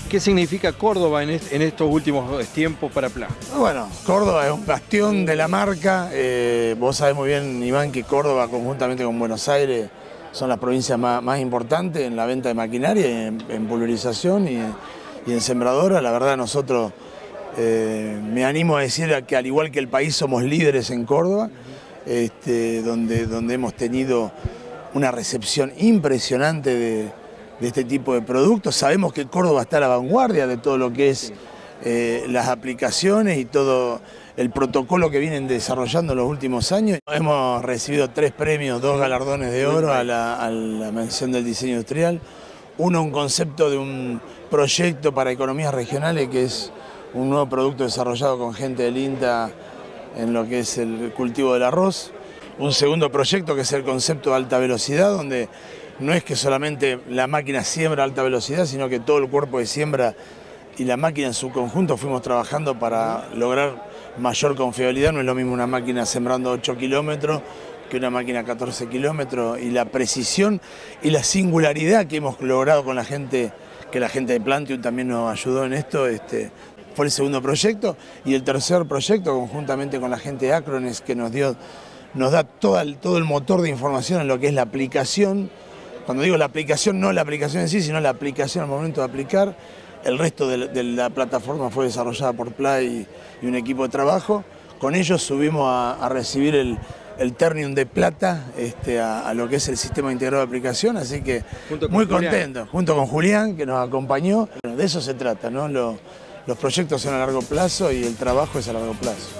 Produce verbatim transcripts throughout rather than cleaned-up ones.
¿Qué significa Córdoba en, est en estos últimos tiempos para Pla? Bueno, Córdoba es un bastión de la marca. Eh, vos sabés muy bien, Iván, que Córdoba, conjuntamente con Buenos Aires, son las provincias más, más importantes en la venta de maquinaria, en, en pulverización y, y en sembradora. La verdad, nosotros eh, me animo a decir que al igual que el país somos líderes en Córdoba, este, donde, donde hemos tenido una recepción impresionante de, de este tipo de productos. Sabemos que Córdoba está a la vanguardia de todo lo que es eh, las aplicaciones y todo el protocolo que vienen desarrollando en los últimos años. Hemos recibido tres premios, dos galardones de oro a la, a la mención del diseño industrial. Uno, un concepto de un proyecto para economías regionales, que es un nuevo producto desarrollado con gente del INTA en lo que es el cultivo del arroz. Un segundo proyecto que es el concepto de alta velocidad, donde no es que solamente la máquina siembra a alta velocidad, sino que todo el cuerpo de siembra y la máquina en su conjunto fuimos trabajando para lograr mayor confiabilidad. No es lo mismo una máquina sembrando ocho kilómetros que una máquina catorce kilómetros, y la precisión y la singularidad que hemos logrado con la gente, que la gente de Plantium también nos ayudó en esto, este, fue el segundo proyecto. Y el tercer proyecto, conjuntamente con la gente de Acrones, que nos dio, nos da todo el, todo el motor de información en lo que es la aplicación. Cuando digo la aplicación, no la aplicación en sí, sino la aplicación al momento de aplicar. El resto de, de la plataforma fue desarrollada por Pla y, y un equipo de trabajo. Con ellos subimos a, a recibir el, el Ternium de plata este, a, a lo que es el sistema integrado de aplicación, así que muy contento, junto con Julián, que nos acompañó. Bueno, de eso se trata, ¿no? Lo, los proyectos son a largo plazo y el trabajo es a largo plazo.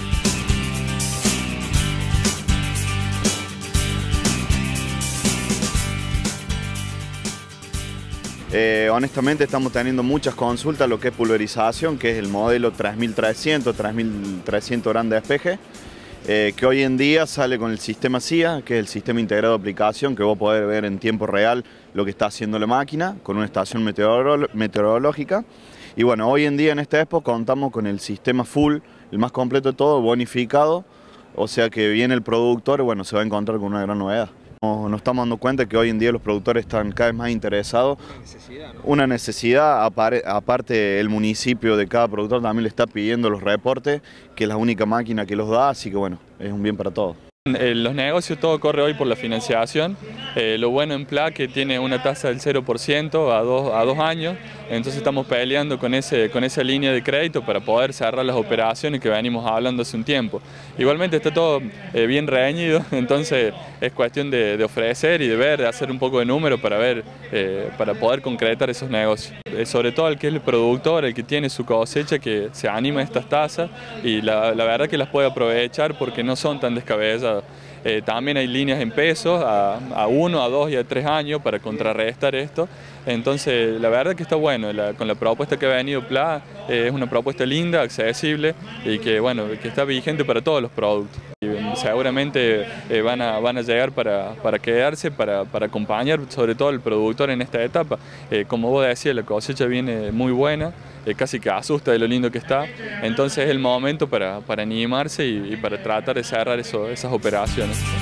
Eh, honestamente estamos teniendo muchas consultas lo que es pulverización, que es el modelo tres mil trescientos, tres mil trescientos gran despeje, eh, que hoy en día sale con el sistema S I A, que es el sistema integrado de aplicación, que vos podés ver en tiempo real lo que está haciendo la máquina, con una estación meteorolo meteorológica. Y bueno, hoy en día en esta expo contamos con el sistema full, el más completo de todo, bonificado, o sea que viene el productor y bueno, se va a encontrar con una gran novedad. Nos estamos dando cuenta que hoy en día los productores están cada vez más interesados. Una necesidad, ¿no? Una necesidad, aparte el municipio de cada productor también le está pidiendo los reportes, que es la única máquina que los da, así que bueno, es un bien para todos. En los negocios todo corre hoy por la financiación. Eh, lo bueno en Pla que tiene una tasa del cero por ciento a dos, a dos años, entonces estamos peleando con, ese, con esa línea de crédito para poder cerrar las operaciones que venimos hablando hace un tiempo. Igualmente está todo eh, bien reñido, entonces es cuestión de, de ofrecer y de ver, de hacer un poco de número para ver, eh, para poder concretar esos negocios. Eh, sobre todo el que es el productor, el que tiene su cosecha, que se anima a estas tasas y la, la verdad que las puede aprovechar porque no son tan descabelladas. Eh, también hay líneas en pesos a, a uno, a dos y a tres años para contrarrestar esto. Entonces la verdad que está bueno, la, con la propuesta que ha venido Pla, eh, es una propuesta linda, accesible y que, bueno, que está vigente para todos los productos. Y, seguramente eh, van, a, van a llegar para, para quedarse, para, para acompañar sobre todo al productor en esta etapa. Eh, como vos decías, la cosecha viene muy buena, eh, casi que asusta de lo lindo que está, entonces es el momento para, para animarse y, y para tratar de cerrar eso, esas operaciones.